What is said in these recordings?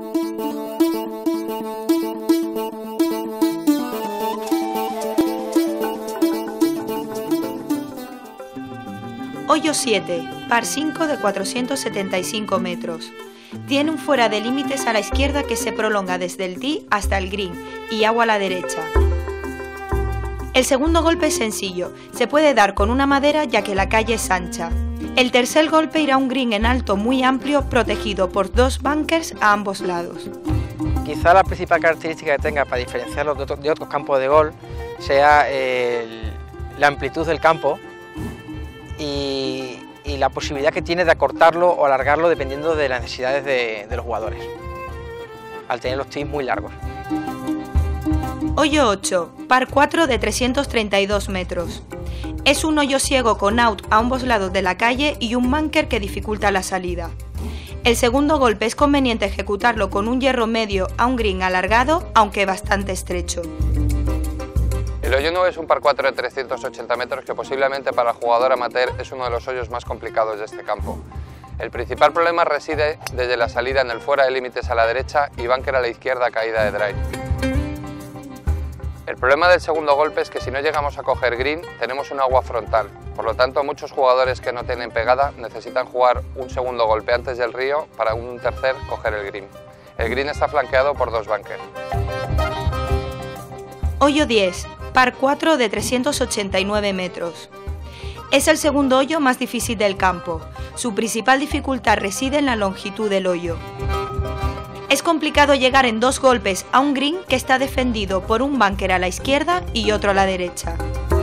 Hoyo 7, par 5 de 475 metros. Tiene un fuera de límites a la izquierda que se prolonga desde el tee hasta el green y agua a la derecha. El segundo golpe es sencillo, se puede dar con una madera ya que la calle es ancha. El tercer golpe irá a un green en alto muy amplio protegido por 2 bunkers a ambos lados. Quizá la principal característica que tenga para diferenciarlo de otros campos de golf sea la amplitud del campo y la posibilidad que tiene de acortarlo o alargarlo dependiendo de las necesidades de los jugadores, al tener los tees muy largos. Hoyo 8, par 4 de 332 metros. Es un hoyo ciego con out a ambos lados de la calle y un bunker que dificulta la salida. El segundo golpe es conveniente ejecutarlo con un hierro medio a un green alargado, aunque bastante estrecho. El hoyo 9 es un par 4 de 380 metros que posiblemente para el jugador amateur es uno de los hoyos más complicados de este campo. El principal problema reside desde la salida en el fuera de límites a la derecha y bunker a la izquierda caída de drive. El problema del segundo golpe es que si no llegamos a coger green tenemos un agua frontal, por lo tanto muchos jugadores que no tienen pegada necesitan jugar un segundo golpe antes del río para un tercer coger el green. El green está flanqueado por 2 bunkers. Hoyo 10, par 4 de 389 metros. Es el segundo hoyo más difícil del campo. Su principal dificultad reside en la longitud del hoyo. Es complicado llegar en 2 golpes a un green que está defendido por un bunker a la izquierda y otro a la derecha.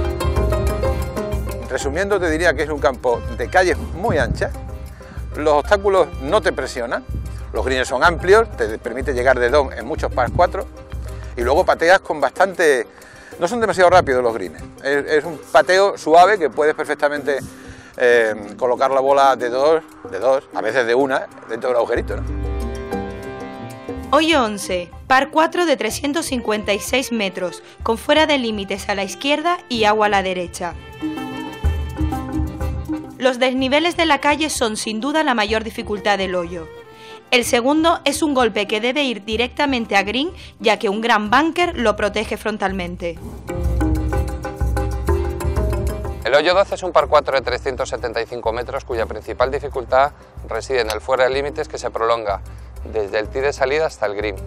Resumiendo, te diría que es un campo de calles muy anchas, los obstáculos no te presionan, los greens son amplios, te permite llegar de don en muchos par 4 y luego pateas con bastante... No son demasiado rápidos los greens, es un pateo suave que puedes perfectamente colocar la bola de dos, a veces de una, dentro del agujerito, ¿no? Hoyo 11, par 4 de 356 metros, con fuera de límites a la izquierda y agua a la derecha. Los desniveles de la calle son sin duda la mayor dificultad del hoyo. El segundo es un golpe que debe ir directamente a green, ya que un gran bunker lo protege frontalmente. El hoyo 12 es un par 4 de 375 metros cuya principal dificultad reside en el fuera de límites que se prolonga desde el tee de salida hasta el green.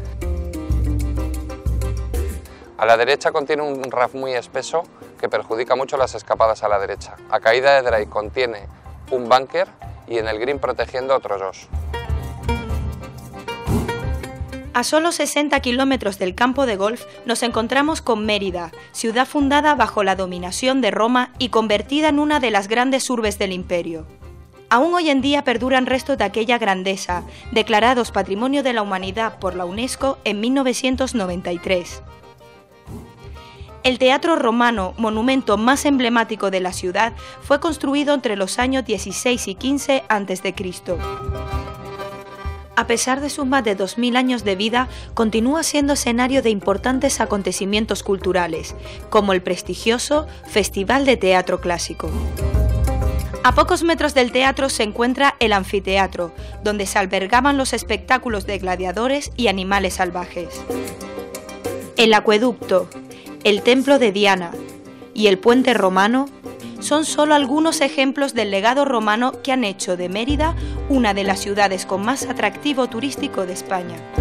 A la derecha contiene un rough muy espeso que perjudica mucho las escapadas a la derecha. A caída de drive contiene un bunker y en el green protegiendo otros 2. A solo 60 kilómetros del campo de golf nos encontramos con Mérida, ciudad fundada bajo la dominación de Roma y convertida en una de las grandes urbes del imperio. Aún hoy en día perduran restos de aquella grandeza, declarados Patrimonio de la Humanidad por la UNESCO en 1993. El Teatro Romano, monumento más emblemático de la ciudad, fue construido entre los años 16 y 15 a.C. A pesar de sus más de 2000 años de vida, continúa siendo escenario de importantes acontecimientos culturales, como el prestigioso Festival de Teatro Clásico. A pocos metros del teatro se encuentra el anfiteatro, donde se albergaban los espectáculos de gladiadores y animales salvajes. El acueducto, el templo de Diana y el puente romano son solo algunos ejemplos del legado romano que han hecho de Mérida una de las ciudades con más atractivo turístico de España.